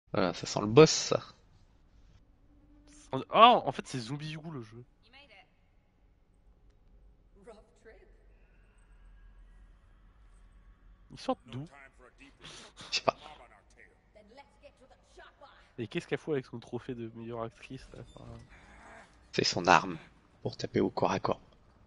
Voilà, ça sent le boss, ça. Ah, en fait, c'est Zombie U le jeu. Ils sortent d'où? Je sais pas. Et qu'est-ce qu'elle fout avec son trophée de meilleure actrice là? C'est son arme pour taper au corps à corps.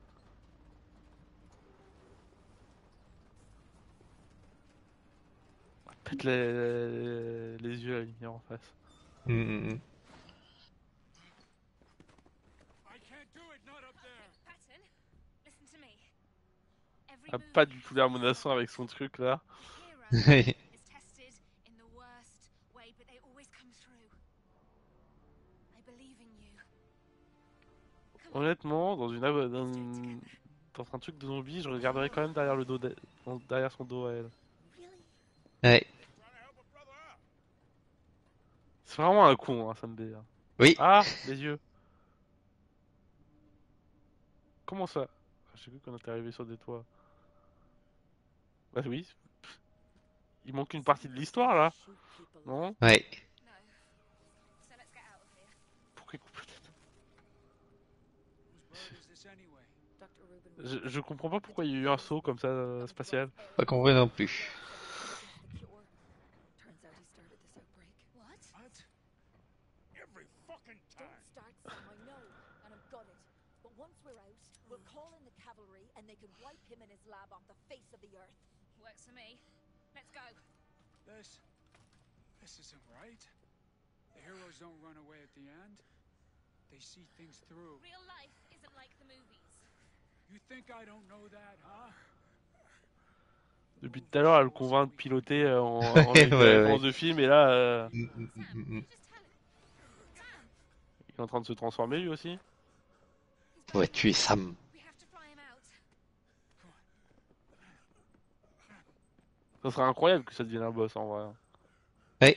Pète les yeux à la lumière en face. Mm. Ah, pas du tout l'air menaçant avec son truc là. Honnêtement, dans un truc de zombie, je regarderais quand même derrière le dos derrière son dos à elle. Ouais. C'est vraiment un con, hein, ça me délire. Oui. Ah, les yeux. Comment ça? J'ai vu qu'on était arrivé sur des toits. Bah oui, il manque une partie de l'histoire là, non? Ouais. Pourquoi il coupe la tête? Je comprends pas pourquoi il y a eu un saut comme ça spatial. Pas compris non plus. This isn't right. The heroes don't run away at the end. They see things through. You think I don't know that, huh? Depuis tout à l'heure, elle le convainc de piloter Ouais, avec des ouais, références de films et là, ouais. il est en train de se transformer lui aussi. Ouais, tuer Sam. Ça serait incroyable que ça devienne un boss en vrai. Ouais.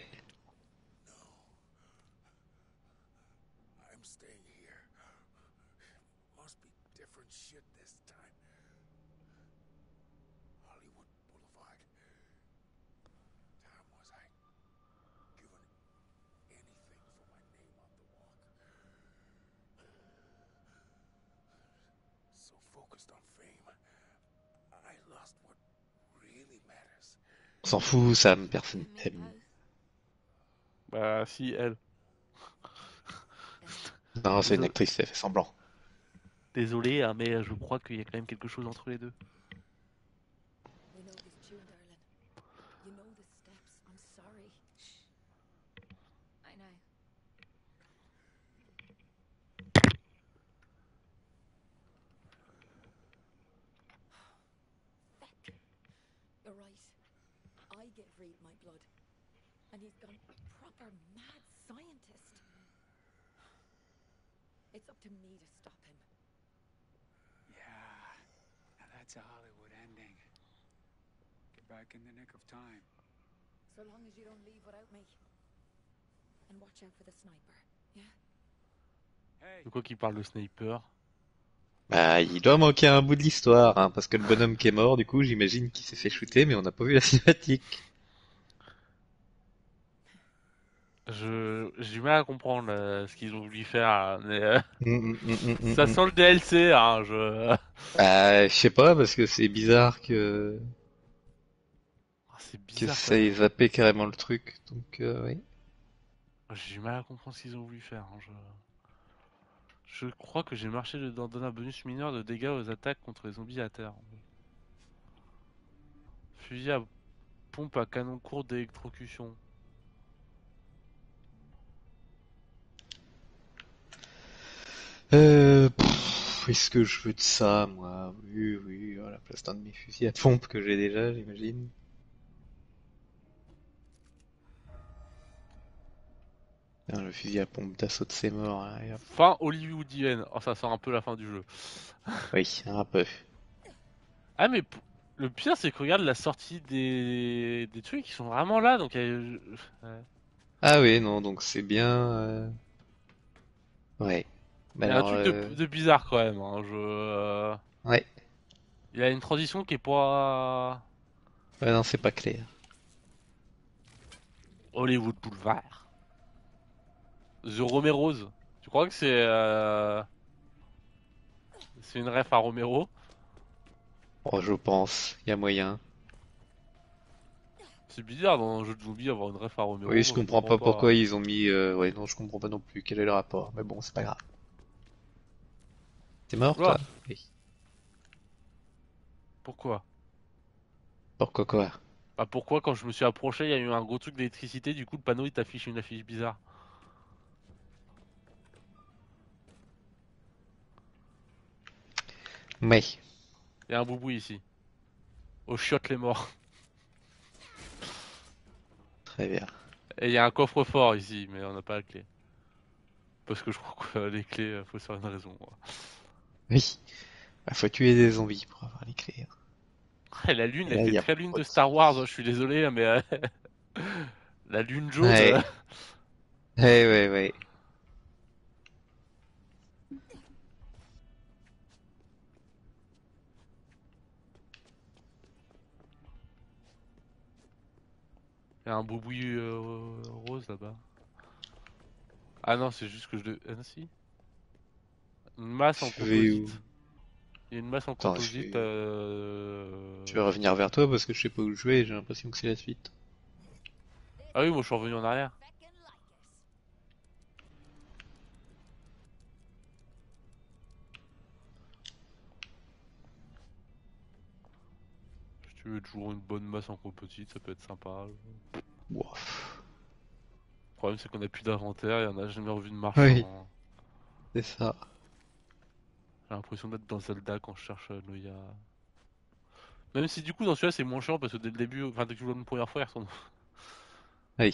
I'm staying here. Must be different shit this time. Hollywood Boulevard. Time was I given anything for my name on the walk? So focused on fame, I lost what really matters. On s'en fout, Sam. Personne t'aime. Bah si, elle. Non, c'est une Désolé, actrice, elle fait semblant. désolé hein, mais je crois qu'il y a quand même quelque chose entre les deux. Yeah, now that's a Hollywood ending. Get back in the nick of time. Hey, De quoi qu'il parle de sniper? Bah, il doit manquer un bout de l'histoire, hein, parce que le bonhomme qui est mort, du coup, j'imagine qu'il s'est fait shooter, mais on n'a pas vu la cinématique. J'ai du mal à comprendre ce qu'ils ont voulu faire, mais ça Mm. sent le DLC, hein. Je. Bah, je sais pas, parce que c'est bizarre Ah, c'est que bizarre quand ça ait même. zappé carrément le truc, donc oui. J'ai du mal à comprendre ce qu'ils ont voulu faire, hein. Je crois que j'ai marché dedans, donne un bonus mineur de dégâts aux attaques contre les zombies à terre. Fusil à pompe à canon court d'électrocution. Est-ce que je veux de ça, moi? Oui, oui, à la place d'un de mes fusils à pompe que j'ai déjà, j'imagine. Ah, le fusil à pompe d'assaut de ses morts, là, et hop. Fin hollywoodienne. Oh, ça sent un peu la fin du jeu. Oui, un peu. Ah, mais le pire, c'est que regarde la sortie des trucs, ils sont vraiment là. Donc, ouais. Ah oui, non, donc c'est bien. Ouais. Bah Il y a un alors, truc de bizarre quand même, hein. ouais. Il y a une transition qui est pas. Ouais, non, c'est pas clair. Hollywood Boulevard. The Romero's. Tu crois que c'est une ref à Romero? Oh, je pense, il y a moyen. C'est bizarre dans un jeu de zombies avoir une ref à Romero. Oui, je Moi, je comprends comprends pas pas. pourquoi ils ont mis. Ouais, non, je comprends pas non plus quel est le rapport. Mais bon, c'est pas grave. T'es mort, Oula, toi? Oui. pourquoi? Pourquoi quoi? Bah pourquoi quand je me suis approché, il y a eu un gros truc d'électricité, du coup le panneau il t'affiche une affiche bizarre. Mais, Il y a un boubou ici. Au chiottes les morts. très bien. Et il y a un coffre-fort ici, mais on n'a pas la clé. Parce que je crois que les clés, faut se faire une raison. Oui. Bah, faut tuer des zombies pour avoir les clés, hein. Ouais, la lune, Et elle là, il fait y a très lune pas de de Star Wars, zombies. hein, je suis désolé, hein, mais la lune jaune. Ouais. Ouais, ouais, ouais. Il y a un boubouille rose là-bas. Ah non, c'est juste que Ah non, si. Une masse en Je vais où? composite. Il y a une masse en Attends, composite. je vais revenir vers toi parce que je sais pas où je vais, j'ai l'impression que c'est la suite. Ah oui, moi je suis revenu en arrière. Si tu veux toujours une bonne masse en composite, ça peut être sympa. Ouaf. Le problème c'est qu'on a plus d'inventaire et on a jamais revu de Oui, marchand. c'est ça. J'ai l'impression d'être dans Zelda quand je cherche Noya. Même si du coup dans celui-là c'est moins chiant parce que dès le début, enfin dès que tu joues une première fois, ils ressemblent. Oui.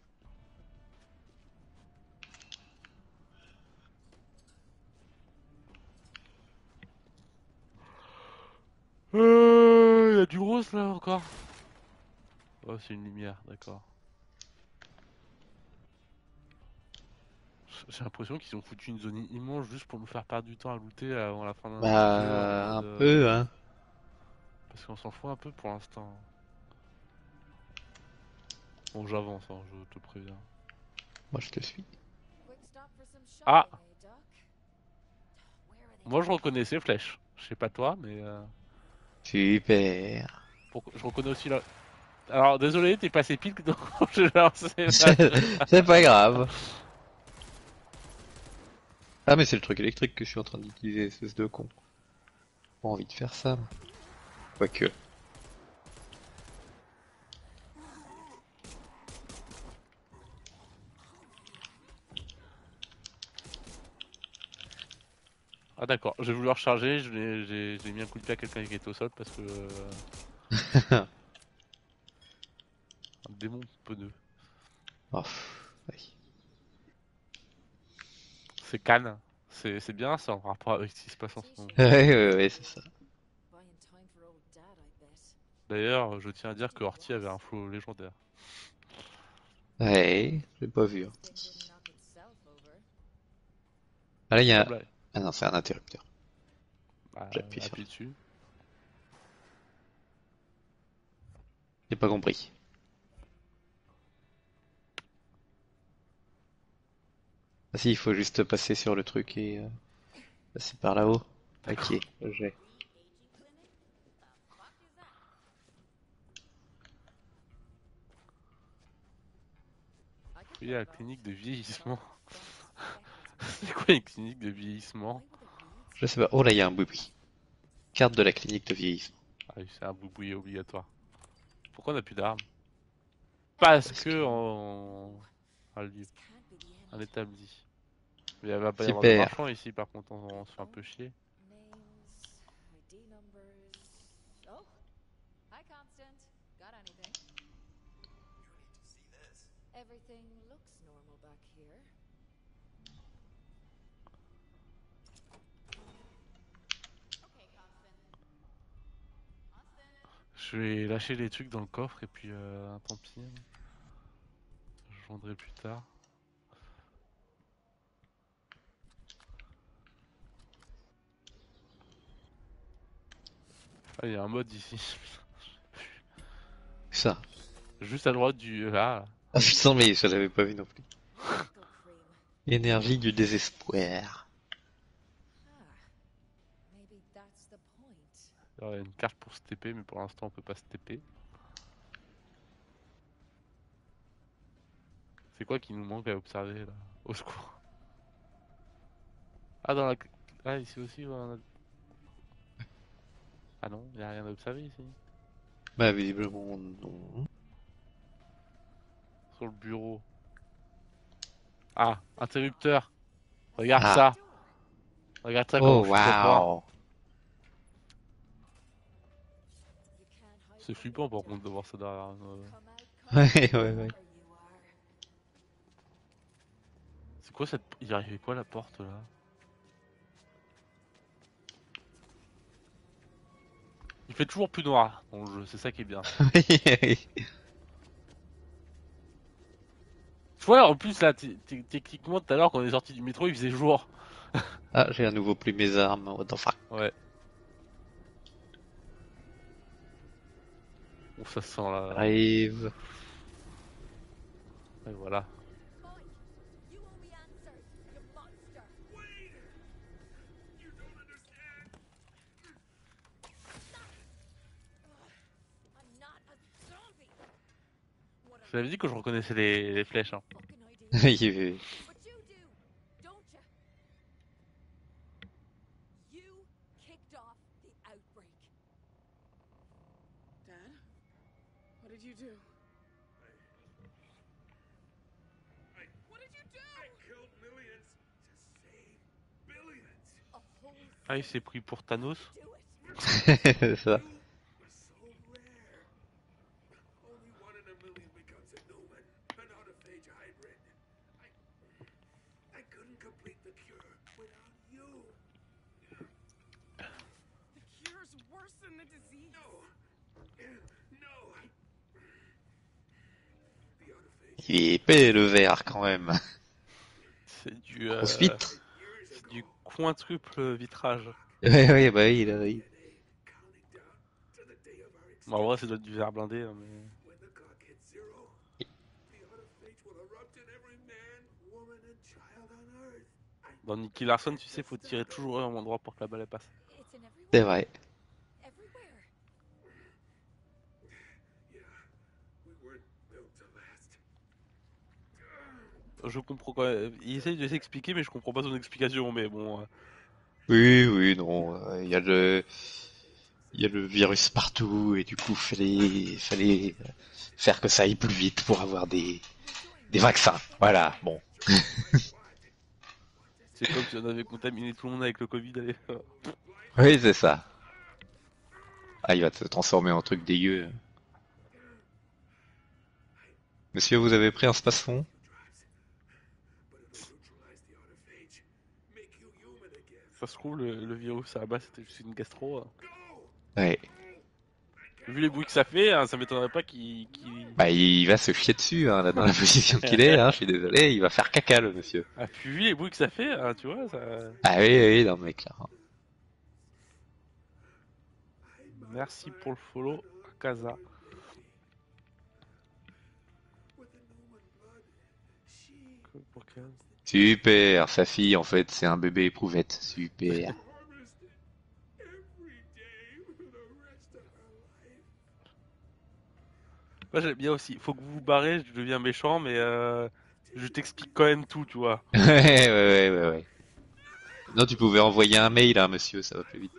Il y a du rose là encore. Oh, c'est une lumière, d'accord. J'ai l'impression qu'ils ont foutu une zone immense juste pour nous faire perdre du temps à looter avant la fin du jeu en Bah, mode. un peu, hein. Parce qu'on s'en fout un peu pour l'instant. Bon, j'avance, hein, je te préviens. Moi, je te suis. Ah! Moi je reconnais ces flèches. Je sais pas toi, mais Super. je reconnais aussi la. Alors désolé, t'es passé pile dans quand je lançais ma... C'est pas grave. Ah, mais c'est le truc électrique que je suis en train d'utiliser, espèce de con. Pas envie de faire ça, moi. Quoique. Ah d'accord, j'ai voulu recharger, j'ai mis un coup de pied à quelqu'un qui était au sol parce que... un démon pneu. Oh, oui. C'est Cannes. C'est bien ça en rapport avec ce qui se passe en ce moment. Ouais, ouais, ouais, c'est ça. D'ailleurs, je tiens à dire que Horty avait un flow légendaire. Ouais, j'ai pas vu. Ah là, il y Sans a... blague. Ah non, c'est un interrupteur. Bah, J'appuie sur... appuie dessus. J'ai pas compris. Ah si, il faut juste passer sur le truc et passer par là-haut. D'accord. Ok, j'ai. Il y a la clinique de vieillissement. C'est quoi une clinique de vieillissement? Je sais pas. Oh là, il y a un boui. Carte de la clinique de vieillissement. Ah oui, c'est un boubouille obligatoire. Pourquoi on n'a plus d'armes? Parce Parce que... que un lieu, un établi. Mais il va pas y avoir de Super. marchands ici, par contre, on se fait un peu chier. Je vais lâcher les trucs dans le coffre et puis tant pis, hein. Je vendrai plus tard. Ah, il y a un mode ici. Ça. Juste à droite du... Là. Ah putain, mais ça j'avais pas vu non plus. Énergie du désespoir. Alors, il y a une carte pour se TP, mais pour l'instant on peut pas se TP. C'est quoi qui nous manque à observer là? Au secours. Ah, dans la... Ah, ici aussi, ouais, on a... Ah non, il n'y a rien à observer ici. Bah visiblement non. Sur le bureau. Ah, interrupteur. Regarde Ah. ça. Regarde ça comment Oh je suis trop fort. waouh. C'est flippant par contre de voir ça derrière. Ouais. C'est quoi cette... Il arrivait quoi la porte là? Il fait toujours plus noir dans le jeu, c'est ça qui est bien. Tu vois, en plus là, techniquement tout à l'heure quand on est sorti du métro, il faisait jour. Ah, j'ai à nouveau plus mes armes. What the fuck. Ouais. Bon, ça sent là. Arrive. Et voilà. Je t'avais dit que je reconnaissais les flèches. Hein. Oui. Dad? What did you do? What did you do? I killed millions to save billions. Ah, il s'est pris pour Thanos. C'est ça. We're so rare. Only one in a million becomes a Newman, an autophage hybrid. I couldn't complete the cure without you. The cure's worse than the disease. No. The autophage. Il est épais le verre quand même. C'est du, Grosse vitre. c'est du quintuple vitrage. Ouais, bah oui, là, oui. Counting down to the day of our Bon, en vrai, c'est du verre blindé. Hein, mais... When the clock hits zero, the autophage will erupt in every man, woman, and child on Earth. Dans Nicky Larson, tu sais, faut tirer toujours au même endroit pour que la balle elle passe. C'est vrai. Yeah, we weren't built to last. Je comprends quand même. Il essaye de s'expliquer, mais je comprends pas son explication. Mais bon. Oui, non. Il y a le virus partout et du coup fallait faire que ça aille plus vite pour avoir des vaccins. Voilà, bon. C'est comme si on avait contaminé tout le monde avec le Covid. Allez. Oui, c'est ça. Ah, il va se transformer en truc dégueu. Monsieur, vous avez pris un space-fond? But it'll neutralize the autophage, make you human again. Ça se trouve, le virus à la base c'était juste une gastro. Hein. Ouais. Vu les bruits que ça fait, hein, ça m'étonnerait pas qu'il. Bah, il va se chier dessus, hein, là, dans la position qu'il est, hein, je suis désolé, il va faire caca, le monsieur. Ah, puis vu les bruits que ça fait, hein, tu vois, ça. Ah oui, non, mec, là. Merci pour le follow, Kaza. With the Newman blood, she Pour Kaza. Super, sa fille, en fait, c'est un bébé éprouvette. Super. harvested every day for the rest of her life. Moi j'aime bien aussi. Faut que vous vous barrez, je deviens méchant, mais je t'explique quand même tout, tu vois. Ouais. Non, tu pouvais envoyer un mail, hein, monsieur, ça va plus vite.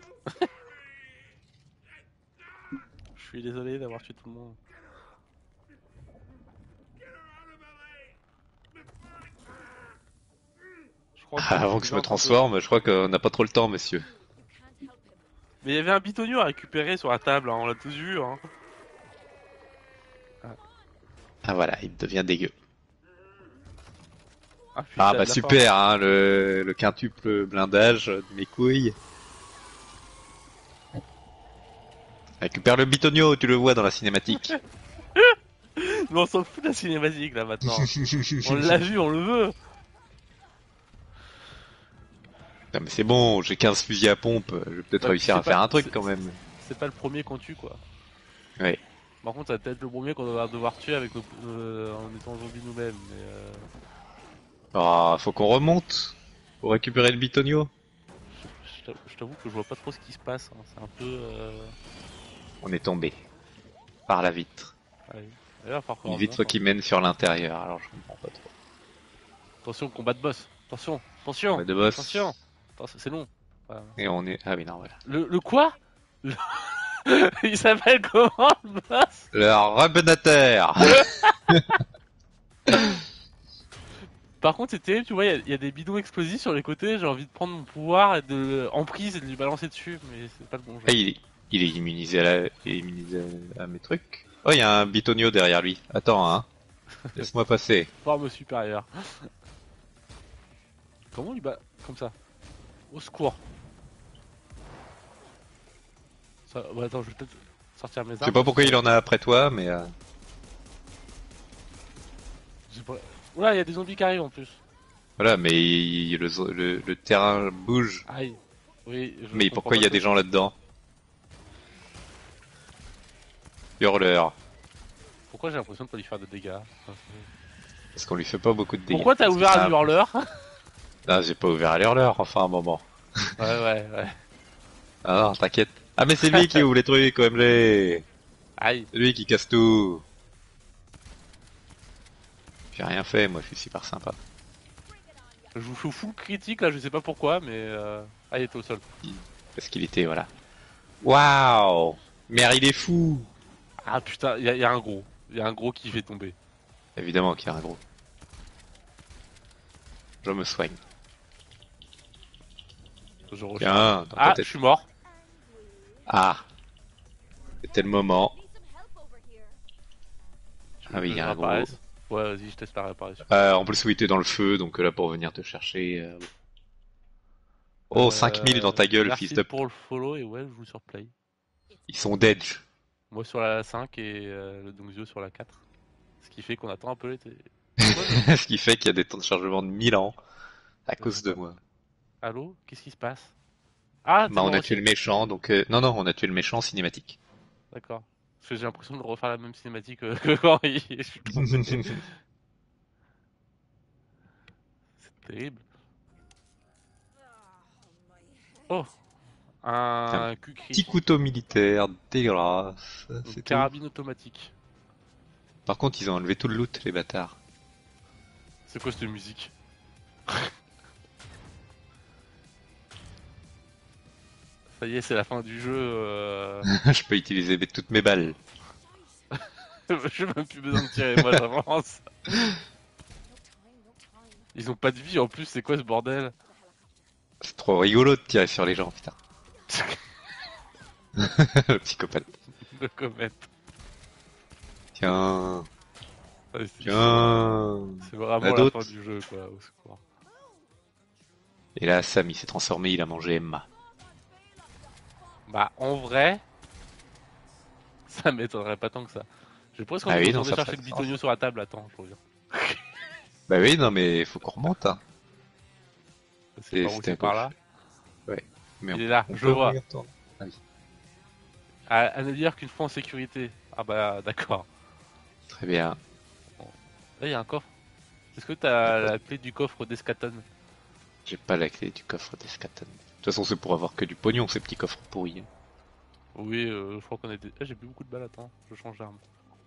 Je suis désolé d'avoir tué tout le monde. Get her out of LA before I... Je crois Ah, avant que je me transforme, je crois qu'on n'a pas trop le temps, monsieur. Mais il y avait un bitonio à récupérer sur la table, hein, on l'a tous vu. Hein. Ah voilà, il devient dégueu. Ah, puis Ah ça a bah de la super, hein, le quintuple blindage de mes couilles. Récupère le bitonio, tu le vois dans la cinématique. force. Mais on s'en fout de la cinématique là maintenant. On l'a vu, on le veut. Non mais c'est bon, j'ai 15 fusils à pompe, je vais peut-être Bah, réussir c'est à faire pas- un truc c'est- quand même. C'est pas le premier qu'on tue quoi. Ouais. Par contre, ça va peut-être le premier qu'on va devoir tuer avec en étant zombie nous-mêmes. Mais Ah, faut qu'on remonte pour récupérer le bitonio. je t'avoue que je vois pas trop ce qui se passe. Hein. C'est un peu. On est tombé par la vitre. Ouais. Et là, par contre, Une vitre qui mène sur l'intérieur, alors je comprends pas trop. Attention, combat de boss. Attention, attention, Pas de boss. attention. Attends, c'est long. Voilà. Et on est... Ah oui, non, voilà. Le quoi Il s'appelle comment le boss? Le Rabenateur. Par contre, c'est terrible, tu vois, il y a des bidons explosifs sur les côtés. J'ai envie de prendre mon pouvoir et de en prise et de lui balancer dessus, mais c'est pas le bon jeu. Ah, il est immunisé il est immunisé à mes trucs. Oh, il y a un bitonio derrière lui. Attends, hein. Laisse-moi passer. Forme supérieure. Comment lui bat comme ça? Au secours. Ça... Ouais, attends, je vais peut-être sortir mes armes. Je sais pas pourquoi il en a après toi, mais... J'ai pas- Oula, il y a des zombies qui arrivent en plus. Voilà, mais le terrain bouge. Aïe. Oui. Je Mais comprends pourquoi il y a pas des gens là-dedans? Hurleur. Pourquoi j'ai l'impression de pas lui faire de dégâts? Parce qu'on lui fait pas beaucoup de dégâts. Pourquoi t'as Parce que ouvert ça- un hurleur? Ah, j'ai pas ouvert à l'hurleur, enfin un moment. Ouais. Ah non, t'inquiète. Ah mais c'est lui qui ouvre les trucs, OMG. Aïe. C'est lui qui casse tout. J'ai rien fait, moi je suis super sympa. Je vous fais full critique là, je sais pas pourquoi, mais ah, il était au sol. Parce qu'il était, voilà. Waouh. Merde, il est fou. Ah putain, il y a un gros. Il y a un gros qui fait tomber. Évidemment qu'il y a un gros. Je me soigne. Je recharge. Tiens, dans ta Ah, je tête. suis mort. Ah. C'était le moment. Ah oui, il y a un gros. Réapparaisse. Ouais, vas-y, je teste la réapparition. En plus, oui, t'es dans le feu, donc là pour venir te chercher. Oh, 5000 dans ta gueule, merci fils de... pour le follow et ouais, je joue sur Play. Ils sont dead. Moi sur la 5 et le Dongzio sur la 4. Ce qui fait qu'on attend un peu l'été. Ce qui fait qu'il y a des temps de chargement de 1000 ans. À cause de moi. Allô? Qu'est-ce qui se passe? Ah, Bah, on a aussi. tué le méchant, donc... Non, non, on a tué le méchant cinématique. D'accord. Parce que j'ai l'impression de refaire la même cinématique que quand je suis trompé. C'est terrible. Oh, un Petit cul-cri. couteau militaire, dégueulasse. Une C'est tout. carabine automatique. Par contre, ils ont enlevé tout le loot, les bâtards. C'est quoi cette musique? Ça y est, c'est la fin du jeu. Je peux utiliser toutes mes balles. J'ai même plus besoin de tirer, moi j'avance. Ils ont pas de vie en plus, c'est quoi ce bordel? C'est trop rigolo de tirer sur les gens, putain. Le psychopathe. Le comète. Tiens, Ouais, tiens. c'est vraiment Y'a la d'autres fin du jeu quoi, au secours. Et là, Sam, il s'est transformé, il a mangé Emma. Bah en vrai, ça m'étonnerait pas tant que ça. J'ai presque Ah envie oui, de non, ça chercher ferait le sens. bitonio sur la table, attends, je reviens. Bah oui, non, mais faut qu'on remonte, hein. C'est par où c'était c'est par là? Mais Il est là, on je peut le vois. y retourner. Ah oui. À ne dire qu'une fois en sécurité. Ah bah d'accord. Très bien. Là il y a un coffre. Est-ce que t'as la clé du coffre d'Escaton? J'ai pas la clé du coffre d'Escaton. De toute façon, c'est pour avoir que du pognon, ces petits coffres pourris. Oui, je crois qu'on était... Ah, j'ai plus beaucoup de balles, attends, je change d'arme.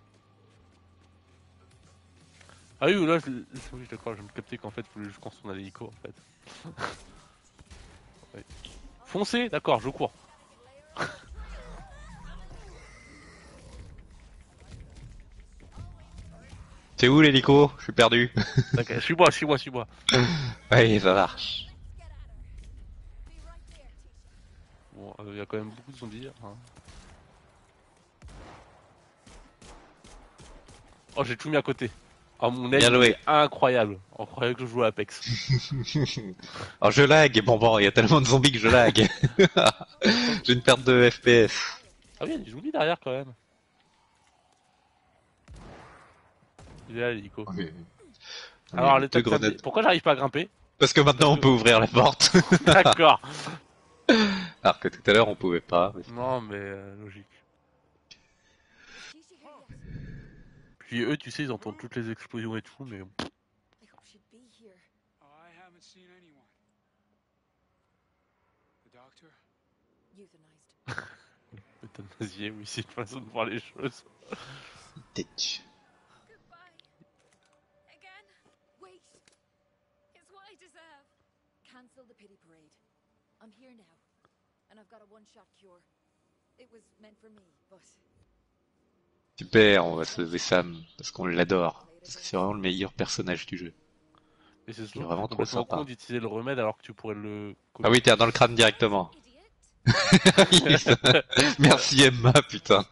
Ah oui, là, oui, d'accord, je me captais qu'en fait, il fallait juste qu'on retourne à l'hélico, en fait. Ouais. Foncez, d'accord, je cours. C'est où l'hélico? Je suis perdu. D'accord, suis-moi. Ouais, ça marche. Bon, il y a quand même beaucoup de zombies. Hein. Oh, j'ai tout mis à côté. Oh, mon aile Bien joué. est incroyable. Incroyable que je joue à Apex. Oh, je lag. Bon, il y a tellement de zombies que je lag. J'ai une perte de FPS. Ah oui, il y a des zombies derrière quand même. Il est là l'hélico. Alors, Deux l'état de grenades. santé- pourquoi j'arrive pas à grimper? Parce que maintenant on peut ouvrir la porte. D'accord. Alors que tout à l'heure on pouvait pas. Non, mais logique. Puis eux, tu sais, ils entendent toutes les explosions et tout, mais I hope she'd be here. I haven't seen anyone. The doctor? Euthanized. euthanasier, oui, c'est une façon de voir les choses. Tech. Goodbye. Again. Wait! It's what I deserve. Cancel the pity parade. I'm here now. And I've got a one-shot cure. It was meant for me, but... Super, on va sauver Sam, parce qu'on l'adore. Parce que c'est vraiment le meilleur personnage du jeu. Et c'est Il est vraiment trop complètement sympa. con d'utiliser le remède alors que tu pourrais le... Ah oui, t'es dans le crâne directement. Idiot. Merci Emma, putain.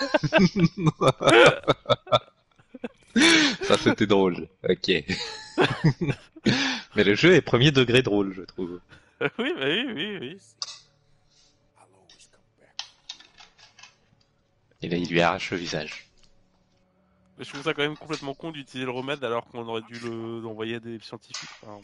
Ça c'était drôle, ok. Mais le jeu est premier degré drôle, je trouve. oui, bah oui, oui, oui. I'll always come back. Et là, il lui arrache le visage. Mais je trouve ça quand même complètement con d'utiliser le remède alors qu'on aurait dû l'envoyer à des scientifiques. Enfin,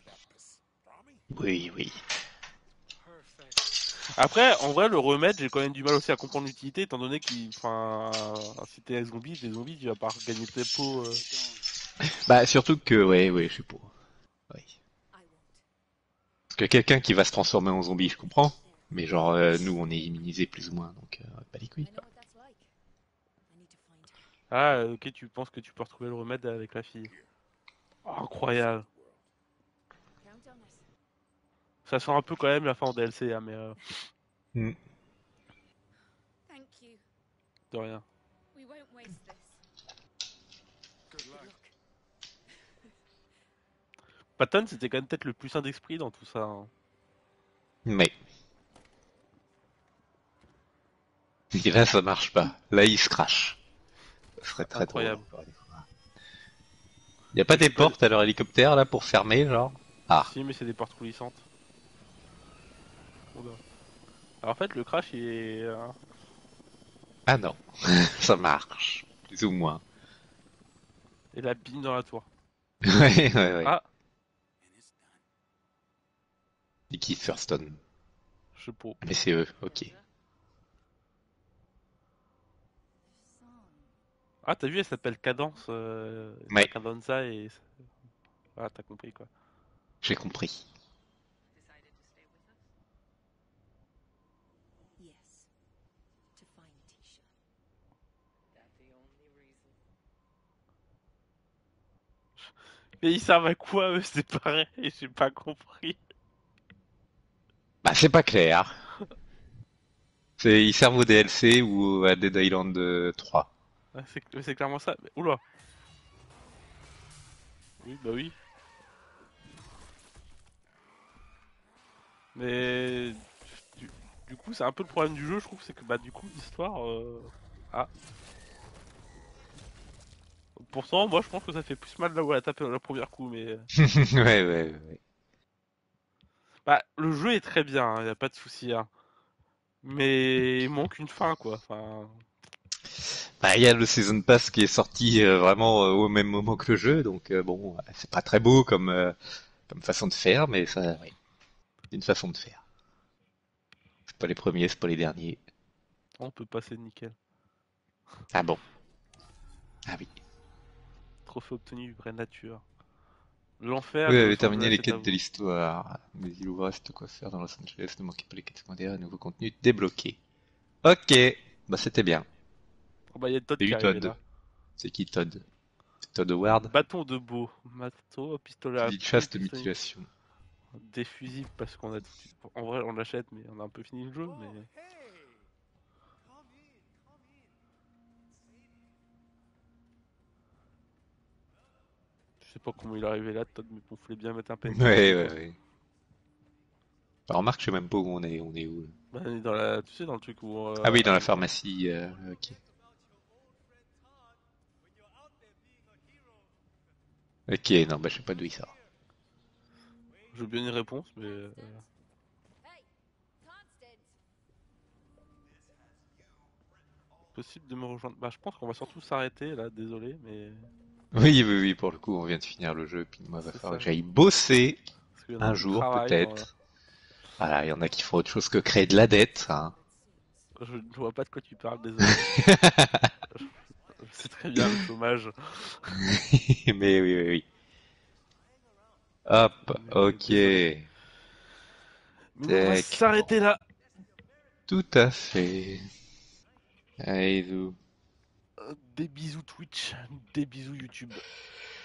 Oui, oui. Perfect. après, en vrai, le remède, j'ai quand même du mal aussi à comprendre l'utilité, étant donné qu'il, enfin, si t'es un zombie, tu vas pas gagner tes pots. Bah, surtout que, ouais, je sais pas. Oui. I won't. Parce que quelqu'un qui va se transformer en zombie, je comprends. Mais genre, nous, on est immunisés plus ou moins, donc pas les couilles, I know quoi. what that's like. I need to find her. Ah, ok, tu penses que tu peux retrouver le remède avec la fille. Oh, incroyable. Count on it. Ça sent un peu quand même la fin en DLC, hein, mais Thank you. de rien. We won't waste this. Good Good luck. luck. Patton, c'était quand même peut-être le plus sain d'esprit dans tout ça. Hein. Mais. Et là, ça marche pas. Là, il se crache. Ça serait très Incroyable. drôle, encore une fois. Y a pas des portes à leur hélicoptère, là, pour fermer, genre? Ah. Si, mais c'est des portes coulissantes. Oula. Alors, en fait, le crash, il est... Ah non. Ça marche. Plus ou moins. et la bine dans la tour. Ouais. Ah, And it's done. Et qui Thurston. je sais pas. Mais c'est eux, ok. Song. Ah, t'as vu, elle s'appelle Cadence. Ouais. Cadenza et... Ah, t'as compris, quoi. J'ai compris. Yes. To find Tisha. Mais ils servent à quoi, eux, c'est pareil, j'ai pas compris. Bah, c'est pas clair. Ils servent au DLC ou à Dead Island 3. Ah, c'est clairement ça. Mais... Oula. Oui, bah oui. Mais... Du coup, c'est un peu le problème du jeu, je trouve, c'est que, bah, du coup, l'histoire... Ah. Pourtant, moi, je pense que ça fait plus mal là où elle a tapé le premier coup, mais... ouais. Bah, le jeu est très bien, y a pas de souci, hein. Mais il manque une fin, quoi. Enfin... Bah, il y a le Season Pass qui est sorti vraiment au même moment que le jeu, donc bon, c'est pas très beau comme façon de faire, mais ça, oui, c'est une façon de faire. C'est pas les premiers, c'est pas les derniers. On peut passer nickel. Ah bon. Ah oui. Trophée obtenu, vraie nature. L'enfer. Vous de avez Los terminé Angeles les est à quêtes vous. de l'histoire, mais il vous reste quoi faire dans Los Angeles, ne manquez pas les quêtes secondaires, un nouveau contenu débloqué. Ok, bah c'était bien. Oh, bah, y a Todd J'ai qui eu est arrivé Todd. là. C'est qui Todd? C'est Todd Howard? Bâton de beau, mato, pistolet à Fusil de chasse de pompe, pistolet- mutilation. des fusils parce qu'on a... En vrai, on l'achète, mais on a un peu fini le jeu, mais... Je sais pas comment il est arrivé là, Todd, mais bon, fallait bien mettre un PNJ. Ouais. Bah, remarque, je sais même pas où on est où là. Bah, on est dans la... Tu sais, dans le truc où... Ah oui, dans la pharmacie, ok. Ok, non, bah je sais pas d'où il sort. Je veux bien une réponse, mais... Hey, Constance. Possible de me rejoindre. Bah, je pense qu'on va surtout s'arrêter là, désolé, mais... Oui, pour le coup, on vient de finir le jeu, puis moi, va C'est falloir ça. que j'aille bosser Parce qu'il y en a un qui jour, travaillent peut-être. Voilà, il y en a qui font autre chose que créer de la dette, hein. Je ne vois pas de quoi tu parles, désolé. C'est très bien le chômage. Mais oui, oui, oui. Hop, ok. Mais nous, on va Tac. s'arrêter là. Tout à fait. Allez, zou. Des bisous Twitch, des bisous YouTube.